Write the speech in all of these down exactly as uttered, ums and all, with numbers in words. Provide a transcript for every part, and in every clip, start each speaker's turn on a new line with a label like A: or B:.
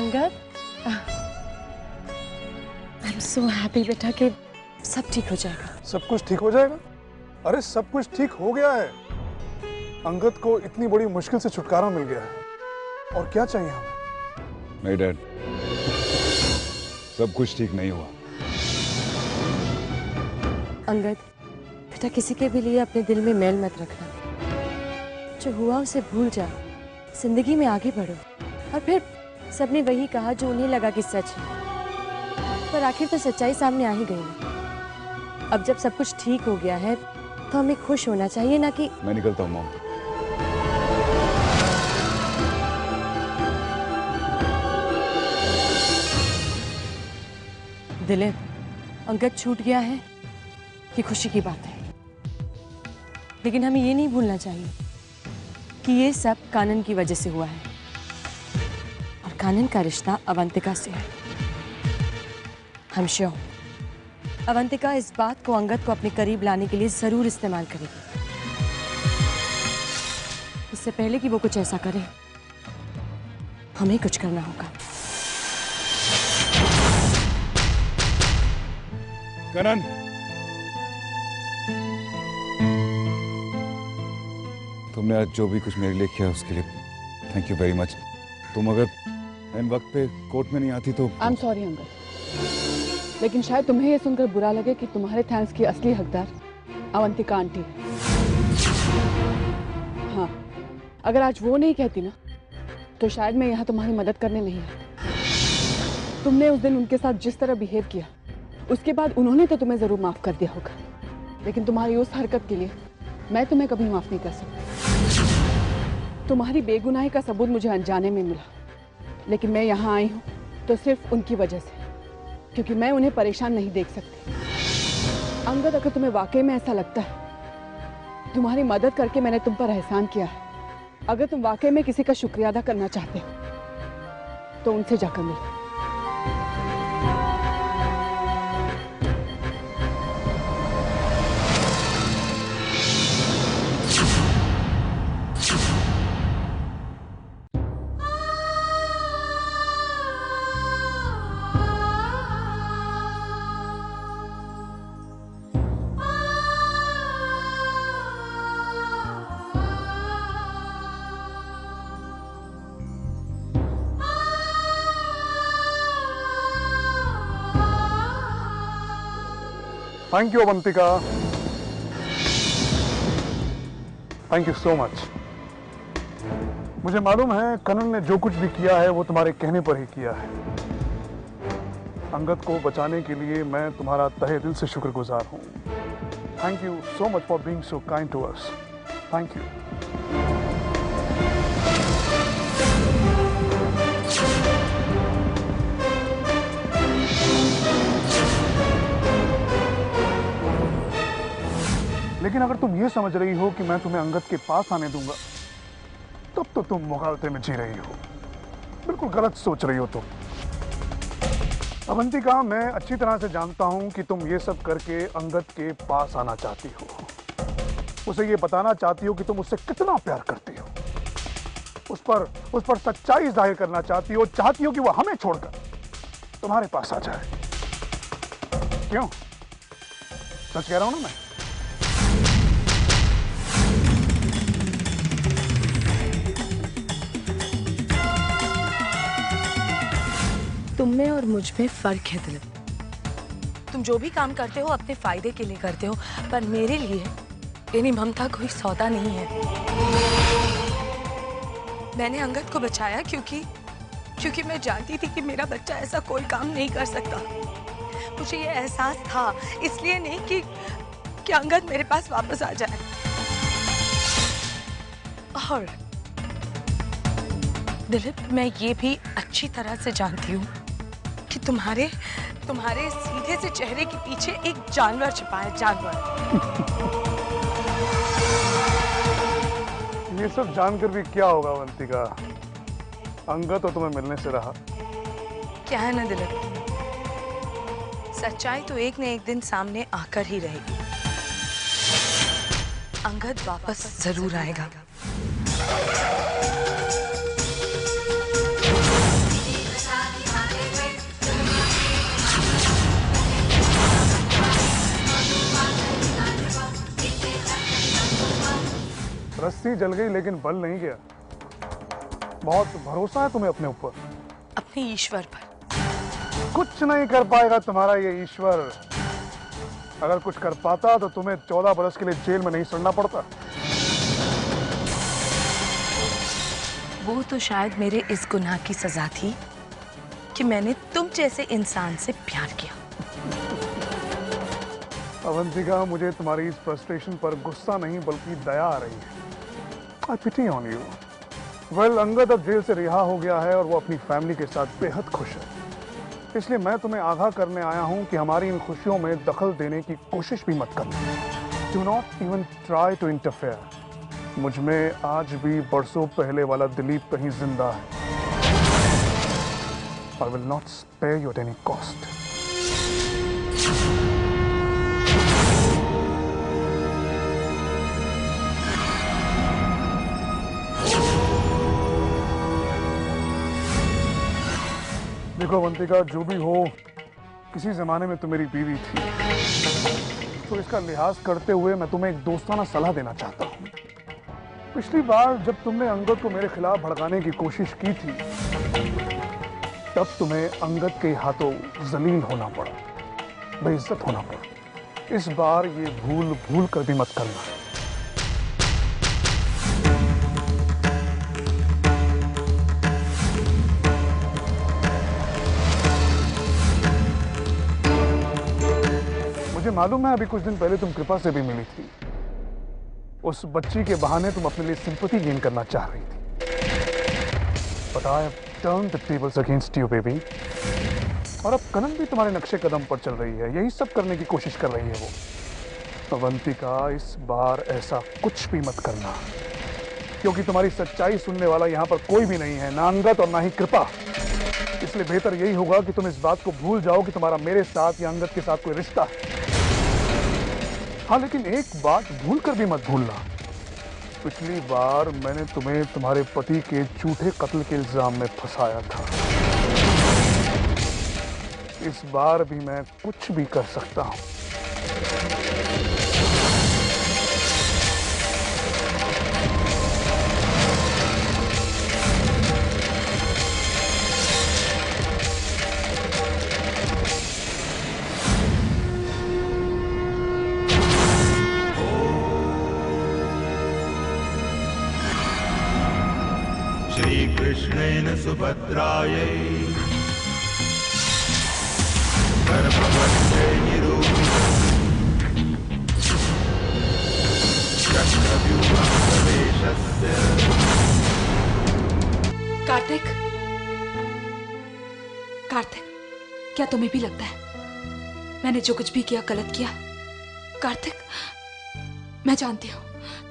A: Angad, I am so happy बेटा कि सब ठीक हो जाएगा।
B: सब कुछ ठीक हो जाएगा? अरे सब कुछ ठीक हो गया है। अंगद को इतनी बड़ी मुश्किल से छुटकारा मिल गया है, और क्या चाहिए हमें?
C: नहीं डैड, सब कुछ ठीक नहीं हुआ।
A: अंगद बेटा, किसी के भी लिए अपने दिल में मैल मत रखना। जो हुआ उसे भूल जाओ, जिंदगी में आगे बढ़ो। और फिर सबने वही कहा जो उन्हें लगा कि सच है, पर आखिर तो सच्चाई सामने आ ही गई ना। अब जब सब कुछ ठीक हो गया है तो हमें खुश होना चाहिए, ना कि।
C: मैं निकलता हूँ मॉम।
A: दिलीप, अंगद छूट गया है, ये खुशी की बात है, लेकिन हमें ये नहीं भूलना चाहिए कि ये सब कानन की वजह से हुआ है, और कानन का रिश्ता अवंतिका से है। हम श्योर अवंतिका इस बात को अंगद को अपने करीब लाने के लिए जरूर इस्तेमाल करेगी। इससे पहले कि वो कुछ ऐसा करे, हमें कुछ करना होगा।
C: कनन, तुमने आज जो भी कुछ मेरे लिए किया उसके लिए थैंक यू वेरी मच। तुम अगर इन वक्त पे कोर्ट में नहीं आती तो।
D: आई एम सॉरी अंगद, लेकिन शायद तुम्हें यह सुनकर बुरा लगे कि तुम्हारे थैंक्स की असली हकदार अवंतिका आंटी है। हाँ, अगर आज वो नहीं कहती ना तो शायद मैं यहाँ तुम्हारी मदद करने नहीं आती। तुमने उस दिन उनके साथ जिस तरह बिहेव किया, उसके बाद उन्होंने तो तुम्हें जरूर माफ कर दिया होगा, लेकिन तुम्हारी उस हरकत के लिए मैं तुम्हें कभी माफ नहीं कर सकती। तुम्हारी बेगुनाही का सबूत मुझे अनजाने में मिला, लेकिन मैं यहाँ आई हूँ तो सिर्फ उनकी वजह से, क्योंकि मैं उन्हें परेशान नहीं देख सकती। अंगद, अगर तुम्हें वाकई में ऐसा लगता है तुम्हारी मदद करके मैंने तुम पर एहसान किया है, अगर तुम वाकई में किसी का शुक्रिया अदा करना चाहते हो तो उनसे जाकर मिलो।
B: Thank you Avantika, thank you so much. मुझे मालूम है कनन ने जो कुछ भी किया है वो तुम्हारे कहने पर ही किया है। अंगद को बचाने के लिए मैं तुम्हारा तहे दिल से शुक्रगुजार हूँ। Thank you so much for being so kind to us. Thank you. लेकिन अगर तुम ये समझ रही हो कि मैं तुम्हें अंगद के पास आने दूंगा, तब तो तुम मुगालते में जी रही हो। बिल्कुल गलत सोच रही हो तुम। अवंतिका, मैं अच्छी तरह से जानता हूं कि तुम ये सब करके अंगद के पास आना चाहती हो। उसे ये बताना चाहती हो कि तुम उससे कितना प्यार करती हो। उस पर उस पर सच्चाई जाहिर करना चाहती हो, चाहती हो कि वो हमें छोड़कर तुम्हारे पास आ जाए। क्यों? सच कह रहा हूं ना मैं?
A: तुम में और मुझ में फर्क है दिलीप। तुम जो भी काम करते हो अपने फायदे के लिए करते हो, पर मेरे लिए यानी ममता कोई सौदा नहीं है। मैंने अंगद को बचाया क्योंकि क्योंकि मैं जानती थी कि मेरा बच्चा ऐसा कोई काम नहीं कर सकता। मुझे ये एहसास था, इसलिए नहीं कि कि अंगद मेरे पास वापस आ जाए। और दिलीप, मैं ये भी अच्छी तरह से जानती हूँ कि तुम्हारे तुम्हारे सीधे से चेहरे के पीछे एक जानवर छिपा है। जानवर।
B: ये सब जानकर भी क्या होगा अवंतिका? अंगद तो तुम्हें मिलने से रहा।
A: क्या है ना दिलीप, सच्चाई तो एक न एक दिन सामने आकर ही रहेगी। अंगद वापस जरूर आएगा।
B: रस्सी जल गई लेकिन बल नहीं गया। बहुत भरोसा है तुम्हें अपने ऊपर,
A: अपने ईश्वर पर।
B: कुछ नहीं कर पाएगा तुम्हारा ये ईश्वर। अगर कुछ कर पाता तो तुम्हें चौदह बरस के लिए जेल में नहीं सड़ना पड़ता।
A: वो तो शायद मेरे इस गुनाह की सजा थी कि मैंने तुम जैसे इंसान से प्यार किया।
B: अवंतिका, मुझे तुम्हारी इस फ्रस्ट्रेशन पर गुस्सा नहीं बल्कि दया आ रही है। I pity on you. Well, Angad अब जेल से रिहा हो गया है और वो अपनी फैमिली के साथ बेहद खुश है। इसलिए मैं तुम्हें आगाह करने आया हूं कि हमारी इन खुशियों में दखल देने की कोशिश भी मत करना। Do not even try to interfere. मुझ में आज भी बरसों पहले वाला दिलीप कहीं जिंदा है। I will not spare you at any cost. देखो अवंतिका, जो भी हो, किसी जमाने में तो मेरी बीवी थी, तो इसका लिहाज करते हुए मैं तुम्हें एक दोस्ताना सलाह देना चाहता हूँ। पिछली बार जब तुमने अंगद को मेरे खिलाफ भड़काने की कोशिश की थी, तब तुम्हें अंगद के हाथों जलील होना पड़ा, बेइज्जत होना पड़ा। इस बार ये भूल भूल कर भी मत करना। मुझे मालूम है अभी कुछ दिन पहले तुम कृपा से भी मिली थी। उस बच्ची के बहाने तुम अपने लिए सिंपैथी गेन करना चाह रही थी। But I have turned the tables against you, baby. और अब कनन भी तुम्हारे नक्शे कदम पर चल रही है, यही सब करने की कोशिश कर रही है वो। अवंतिका, इस बार ऐसा कुछ भी मत करना, क्योंकि तुम्हारी सच्चाई सुनने वाला यहाँ पर कोई भी नहीं है, ना अंगद और ना ही कृपा। इसलिए बेहतर यही होगा कि तुम इस बात को भूल जाओ कि तुम्हारा मेरे साथ या अंगद के साथ कोई रिश्ता है। हाँ, लेकिन एक बात भूल कर भी मत भूलना, पिछली बार मैंने तुम्हें तुम्हारे पति के झूठे कत्ल के इल्जाम में फंसाया था। इस बार भी मैं कुछ भी कर सकता हूं।
E: कृष्णेन सुभद्रायै गर्भवत्यै निरूपितम् चक्रव्यूहं प्रवेशस्य।
F: कार्तिक, कार्तिक, क्या तुम्हें भी लगता है मैंने जो कुछ भी किया गलत किया? कार्तिक, मैं जानती हूँ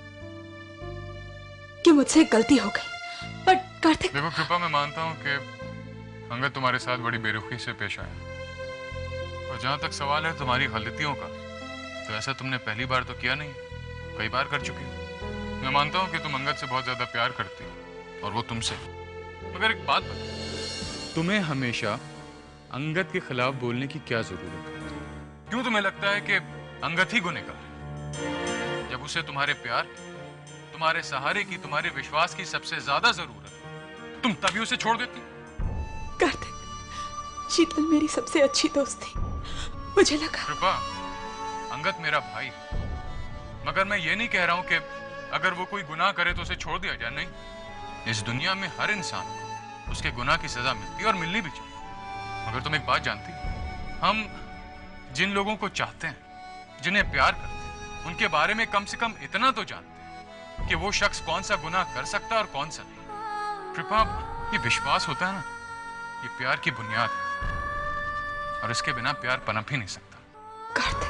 F: कि मुझसे एक गलती हो गई, पर कार्तिक।
G: देखो कृपा, मैं मानता हूँ कि अंगद तुम्हारे साथ बड़ी बेरुखी से पेश आया, और जहाँ तक सवाल है तुम्हारी गलतियों का, तो ऐसा तुमने पहली बार तो किया नहीं, कई बार कर चुकी हो। मैं मानता हूँ कि तुम अंगद से बहुत ज्यादा प्यार करती हो और वो तुमसे। मगर एक बात बता, तुम्हें हमेशा अंगद के खिलाफ बोलने की क्या जरूरत है? क्यों तुम्हें लगता है कि अंगद ही गुनहगार है, जब उसे तुम्हारे प्यार, तुम्हारे सहारे की, तुम्हारे विश्वास की सबसे ज्यादा जरूरत है? तुम तभी उसे छोड़ देती।
F: कार्तिक, शीतल मेरी सबसे अच्छी दोस्त थी, मुझे लगा।
G: कृपा, अंगद मेरा भाई, मगर मैं ये नहीं कह रहा हूं कि अगर वो कोई गुनाह करे तो उसे छोड़ दिया जाए। नहीं, इस दुनिया में हर इंसान को उसके गुनाह की सजा मिलती है और मिलनी भी चाहिए। मगर तुम एक बात जानती हो, हम जिन लोगों को चाहते हैं, जिन्हें प्यार करते हैं, उनके बारे में कम से कम इतना तो जानते हैं कि वो शख्स कौन सा गुनाह कर सकता है और कौन सा नहीं। कृपा, ये विश्वास होता है ना, ये प्यार की बुनियाद है, और इसके बिना प्यार पनप ही नहीं सकता।
F: कार्तिक,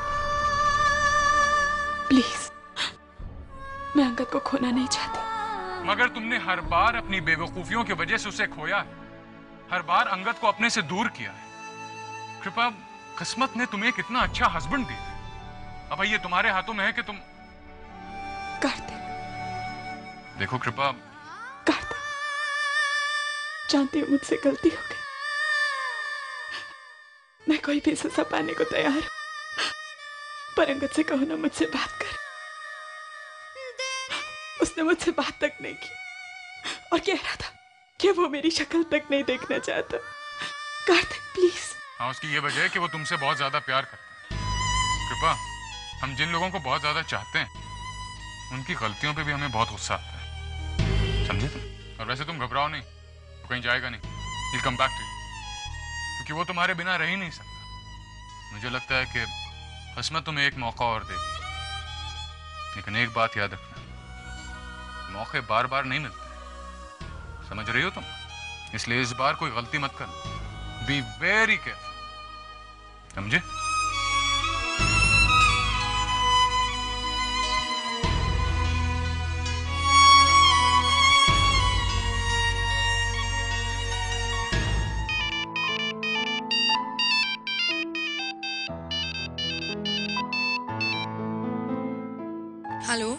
F: प्लीज, मैं अंगद को खोना नहीं चाहती।
G: मगर तुमने हर बार अपनी बेवकूफियों की वजह से उसे खोया है, हर बार अंगद को अपने से दूर किया है। कृपा, किस्मत ने तुम्हें कितना अच्छा हस्बैंड दिया है, अब ये तुम्हारे हाथों में है कि तुम।
F: कार्तिक,
G: देखो कृपा,
F: कार्तिक, जानती हूँ मुझसे गलती हो गई, मैं कोई भी सजा पाने को तैयार हूं, पर अंगद से कहो ना मुझसे बात कर। उस उसने मुझसे बात तक नहीं की और कह रहा था कि वो मेरी शक्ल तक नहीं देखना चाहता। कार्तिक प्लीज।
G: हाँ, उसकी ये वजह है कि वो तुमसे बहुत ज्यादा प्यार करता है। कृपा, हम जिन लोगों को बहुत ज्यादा चाहते हैं उनकी गलतियों पे भी हमें बहुत गुस्सा आता है, समझे तुम? और वैसे तुम घबराओ नहीं, वो कहीं जाएगा नहीं। He'll come back to you, क्योंकि वो तुम्हारे बिना रह ही नहीं सकता। मुझे लगता है कि हसमत तुम्हें एक मौका और देगी, लेकिन एक बात याद रखना, मौके बार बार नहीं मिलते, समझ रही हो तुम? इसलिए इस बार कोई गलती मत करना। बी वेरी केयरफुल, समझे?
A: हेलो,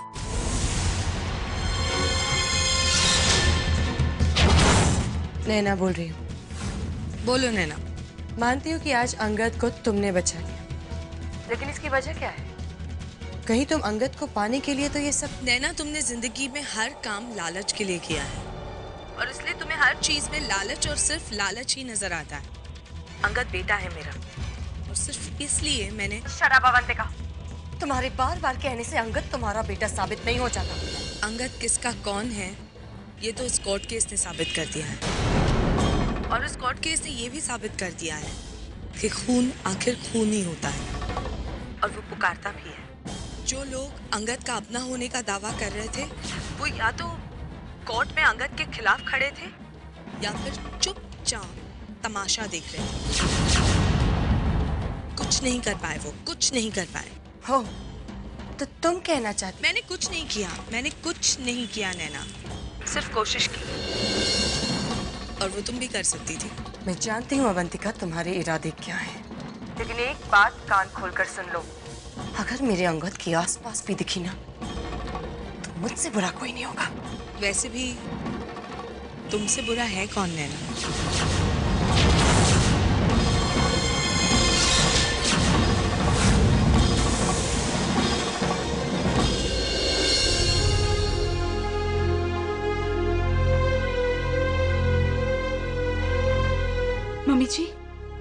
A: नैना बोल रही हूँ। बोलो नैना। मानती हूँ कि आज अंगद को तुमने बचा लिया, लेकिन इसकी वजह क्या है? कहीं तुम अंगद को पाने के लिए तो ये सब?
H: नैना, तुमने जिंदगी में हर काम लालच के लिए किया है और इसलिए तुम्हें हर चीज में लालच और सिर्फ लालच ही नजर आता है। अंगद बेटा है मेरा और सिर्फ इसलिए मैंने
A: शराब अवंतिका, तुम्हारे बार बार कहने से अंगद तुम्हारा बेटा साबित नहीं हो जाता।
H: अंगद किसका कौन है ये तो इस कोर्ट केस ने साबित कर दिया है, और इस कोर्ट केस ने ये भी साबित कर दिया है कि खून आखिर खून ही होता है और वो पुकारता भी है। जो लोग अंगद का अपना होने का दावा कर रहे थे वो या तो कोर्ट में अंगद के खिलाफ खड़े थे या फिर चुपचाप तमाशा देख रहे थे। कुछ नहीं कर पाए, वो कुछ नहीं कर पाए।
A: हो तो तुम कहना चाहती?
H: मैंने कुछ नहीं किया, मैंने कुछ नहीं किया नैना, सिर्फ कोशिश की और वो तुम भी कर सकती थी।
A: मैं जानती हूँ अवंतिका तुम्हारे इरादे क्या हैं, लेकिन एक बात कान खोलकर सुन लो, अगर मेरे अंगद के आसपास भी दिखी ना तो मुझसे बुरा कोई नहीं होगा।
H: वैसे भी तुमसे बुरा है कौन नैना?
F: मम्मी जी,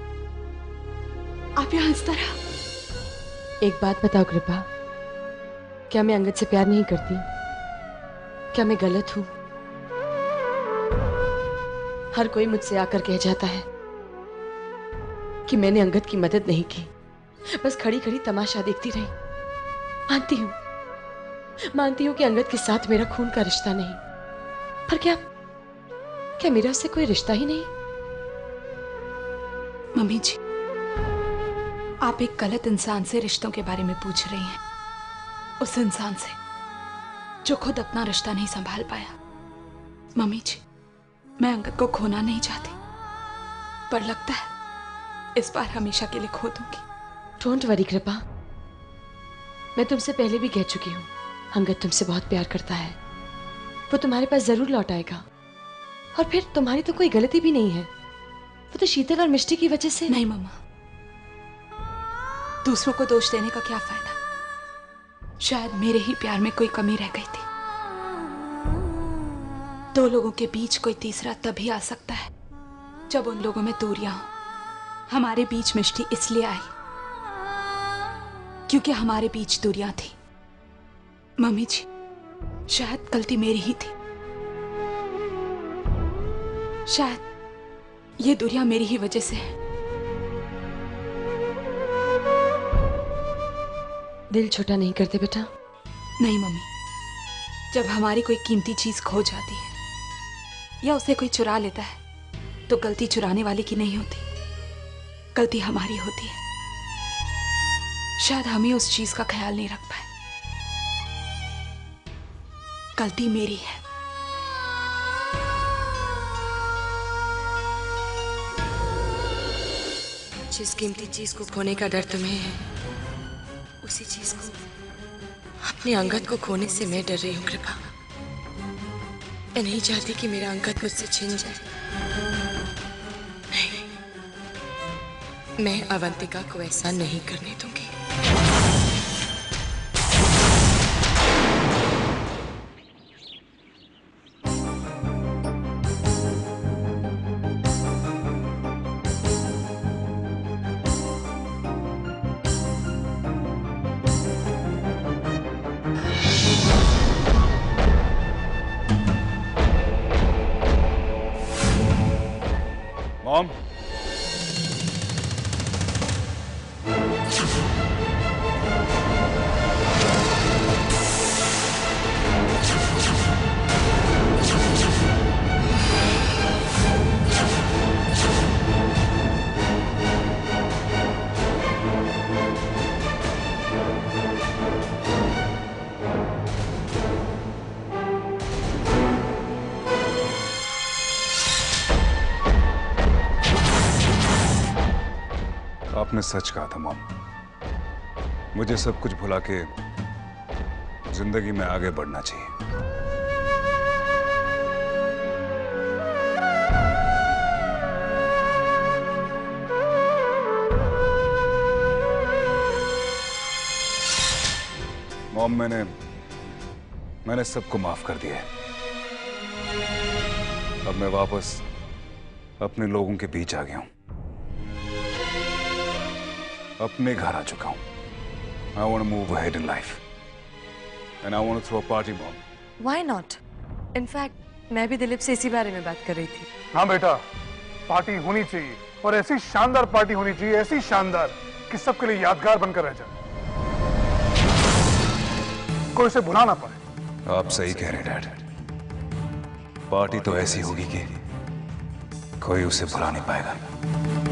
F: आप यहाँ इस तरह?
A: एक बात बताओ कृपा, क्या मैं अंगद से प्यार नहीं करती? क्या मैं गलत हूं? हर कोई मुझसे आकर कह जाता है कि मैंने अंगद की मदद नहीं की, बस खड़ी खड़ी तमाशा देखती रही। मानती हूं, मानती हूं कि अंगद के साथ मेरा खून का रिश्ता नहीं, पर क्या क्या मेरा उससे कोई रिश्ता ही नहीं?
F: मम्मी जी, आप एक गलत इंसान से रिश्तों के बारे में पूछ रही हैं, उस इंसान से जो खुद अपना रिश्ता नहीं संभाल पाया। मम्मी जी, मैं अंगद को खोना नहीं चाहती, पर लगता है इस बार हमेशा के लिए खो दूंगी।
A: डोंट वरी कृपा, मैं तुमसे पहले भी कह चुकी हूँ, अंगद तुमसे बहुत प्यार करता है, वो तुम्हारे पास जरूर लौट आएगा। और फिर तुम्हारी तो कोई गलती भी नहीं है, वो तो शीतल और मिष्टी की वजह से।
F: नहीं मम्मा, दूसरों को दोष देने का क्या फायदा? शायद मेरे ही प्यार में कोई कमी रह गई थी। दो लोगों के बीच कोई तीसरा तभी आ सकता है जब उन लोगों में दूरियां हो। हमारे बीच मिष्टी इसलिए आई क्योंकि हमारे बीच दूरियां थी। मम्मी जी, शायद गलती मेरी ही थी, शायद ये दूरियां मेरी ही वजह से है।
A: दिल छोटा नहीं करते बेटा।
F: नहीं मम्मी, जब हमारी कोई कीमती चीज खो जाती है या उसे कोई चुरा लेता है तो गलती चुराने वाले की नहीं होती, गलती हमारी होती है। शायद हम ही उस चीज का ख्याल नहीं रख पाए, गलती मेरी है।
A: जिस कीमती चीज को खोने का डर तुम्हें है, उसी चीज को, अपने अंगद को खोने से मैं डर रही हूँ कृपा। मैं नहीं चाहती कि मेरा अंगद मुझसे छिन जाए। नहीं, मैं अवंतिका को ऐसा नहीं करने दूंगी।
C: मॉम, आपने सच कहा था मॉम। मुझे सब कुछ भुला के जिंदगी में आगे बढ़ना चाहिए। मॉम, मैंने मैंने सबको माफ कर दिया है। अब मैं वापस अपने लोगों के बीच आ गया हूं, अपने घर आ चुका हूं। I want to move ahead in life, and I want to throw a party, mom.
A: Why not? In fact, मैं भी दिलीप से इसी बारे में बात कर रही थी।
B: हाँ बेटा, पार्टी होनी चाहिए और ऐसी शानदार पार्टी होनी चाहिए, ऐसी शानदार कि सबके लिए यादगार बनकर रह जाए, कोई उसे भुला ना पाए।
C: आप सही कह रहे हैं डैड। पार्टी तो ऐसी होगी कि कोई उसे भुला नहीं पाएगा।